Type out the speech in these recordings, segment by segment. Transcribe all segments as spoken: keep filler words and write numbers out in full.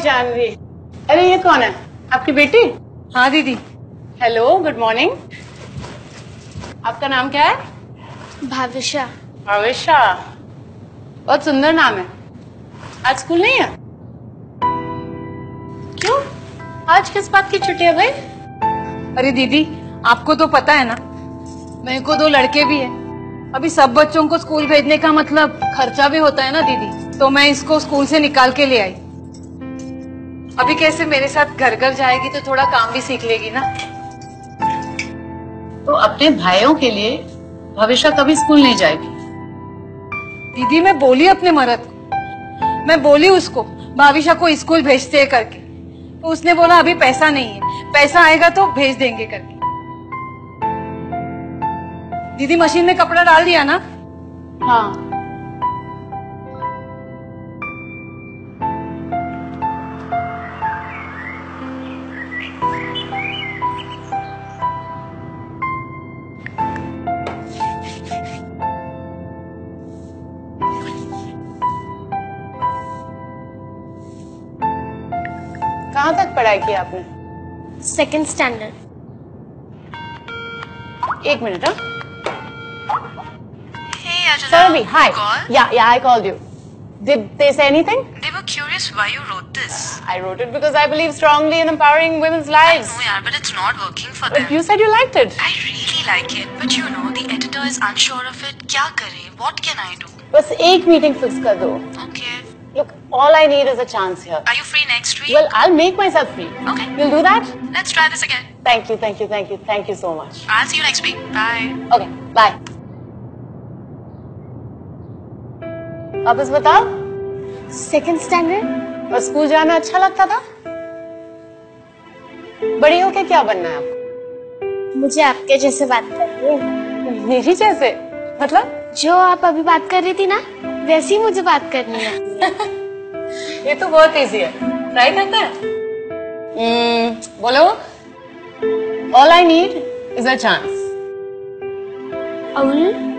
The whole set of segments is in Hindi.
जानवी, अरे ये कौन है? आपकी बेटी? हाँ दीदी। Hello, good morning. आपका नाम क्या है? भाविशा। भाविशा, बहुत सुंदर नाम है। आज स्कूल नहीं है? क्यों? आज किस बात की छुट्टी है भाई? अरे दीदी, आपको तो पता है ना, मेरे को दो लड़के भी है। अभी सब बच्चों को स्कूल भेजने का मतलब खर्चा भी होता है ना दीदी, तो मैं इसको स्कूल से निकाल के ले आई। अभी कैसे मेरे साथ घर घर जाएगी तो थोड़ा काम भी सीख लेगी ना। तो अपने भाइयों के लिए भविष्य कभी स्कूल नहीं जाएगी? दीदी मैं बोली अपने मर्द को, मैं बोली उसको भाविशा को स्कूल भेजते हैं करके, तो उसने बोला अभी पैसा नहीं है, पैसा आएगा तो भेज देंगे करके। दीदी मशीन में कपड़ा डाल दिया ना? हाँ। कहाँ तक पढ़ाई की आपने? Second standard. एक मिनट। हाँ, Hey Ajana, Sarvi, hi. you called? Yeah, yeah, I called you. Did they say anything? They were curious why you wrote this. I wrote it because I believe strongly in empowering women's I lives. know yaar, but it's not working for But them. you said you liked it. I really like it, but you know, the editor is unsure of it. क्या करें? What can I do? बस एक मीटिंग फिक्स कर दो. Okay. Look, all I need is a chance here. Are you free next week? Well, I'll make myself free. Okay. You'll do that? Let's try this again. Thank you, thank you, thank you, thank you so much. I'll see you next week. Bye. Okay, bye. वापस बताओ. Second standard. और स्कूल जाना अच्छा लगता था? बड़ी होके क्या बनना है आपको? मुझे आपके जैसे बात करनी है। मेरी जैसे? मतलब? जो आप अभी बात कर रही थी ना, वैसी मुझे बात करनी है। ये तो बहुत इजी है, ट्राई करते हैं। hmm, बोलो। All I need is a chance. All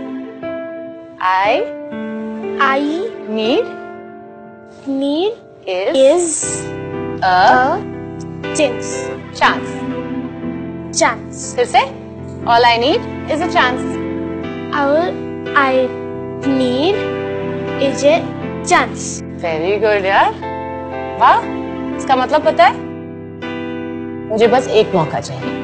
I I need need is is a a chance. chance. Chance. फिर से? All I need is a chance. All I need is a chance. Very good यार। वाह, इसका मतलब पता है? मुझे बस एक मौका चाहिए।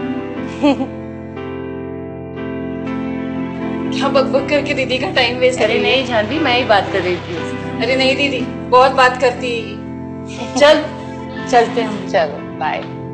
क्या बकबक करके दीदी का टाइम वेस्ट अरे नहीं जानवी, मैं ही बात कर रही थी। अरे नहीं दीदी, बहुत बात करती है। चल चलते हम। चलो bye.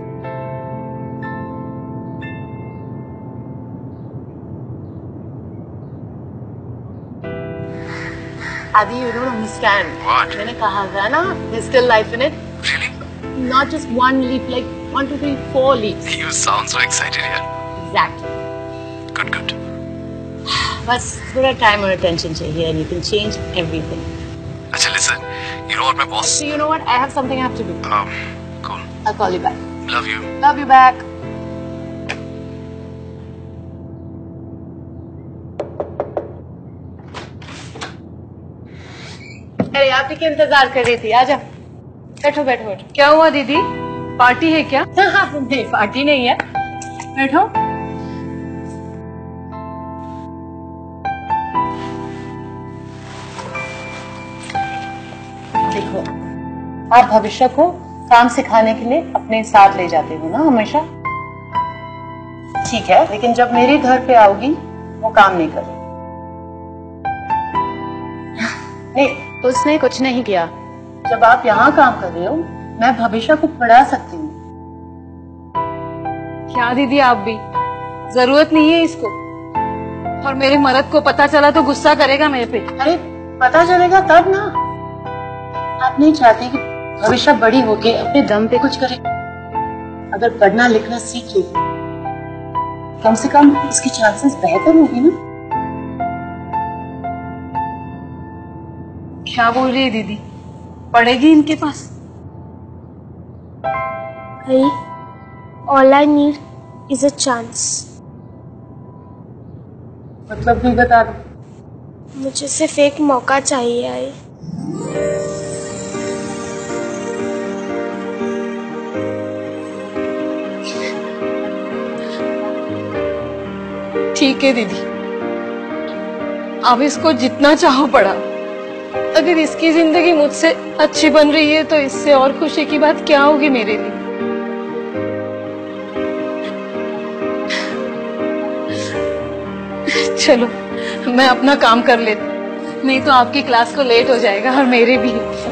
Adi, you don't understand. What? मैंने कहा था ना, there's still life in it. Really? Not just one leap, like one, two, three, four leaps. You sound so excited here. Exactly. Good, good. बस थोड़ा time और attention चाहिए, and you can change everything. Acha, listen. You know what my boss? So you know what? I have something I have to do. Um, cool. I'll call you back. Love you. Love you back. अरे आप ही के इंतजार कर रही थी, आजा। बैठो बैठो बैठो। क्या हुआ दीदी, पार्टी है क्या? नहीं, पार्टी नहीं है, बैठो। देखो, आप भविष्य को काम सिखाने के लिए अपने साथ ले जाते हो ना हमेशा, ठीक है, लेकिन जब मेरे घर पे आओगी वो काम नहीं करेगी। नहीं, उसने कुछ नहीं किया। जब आप यहाँ काम कर रहे हो, मैं भविष्य को पढ़ा सकती हूँ। क्या दीदी, आप भी जरूरत नहीं है इसको, और मेरे मर्द को पता चला तो गुस्सा करेगा मेरे पे। अरे पता चलेगा तब ना। आप नहीं चाहती कि भविष्य बड़ी होके अपने दम पे कुछ करे? अगर पढ़ना लिखना सीख ले, कम से कम उसकी चांसेस बेहतर होगी ना। क्या बोल रही है दीदी, पढ़ेगी इनके पास? Hey, all I need is a chance. मतलब भी बता दो। मुझे सिर्फ एक मौका चाहिए आई। ठीक है दीदी, आप इसको जितना चाहो पढ़ा। अगर इसकी जिंदगी मुझसे अच्छी बन रही है तो इससे और खुशी की बात क्या होगी मेरे लिए। चलो मैं अपना काम कर लेती, नहीं तो आपकी क्लास को लेट हो जाएगा और मेरे भी।